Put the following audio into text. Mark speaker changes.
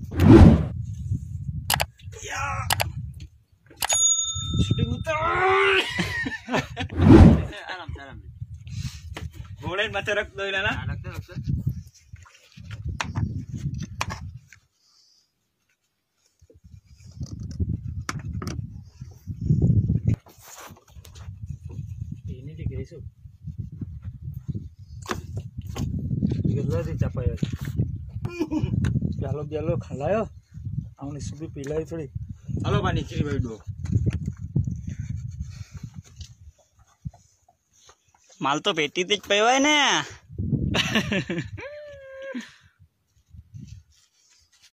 Speaker 1: shooting ઉતાર આરામ આરામ ઘોડે માથે રખ દો ના રખ ini digaisu digala dicapai jalo khalayo amne subi pilai thodi halo pani chiri bhai do माल तो पेटी तेज पे हुआ है ना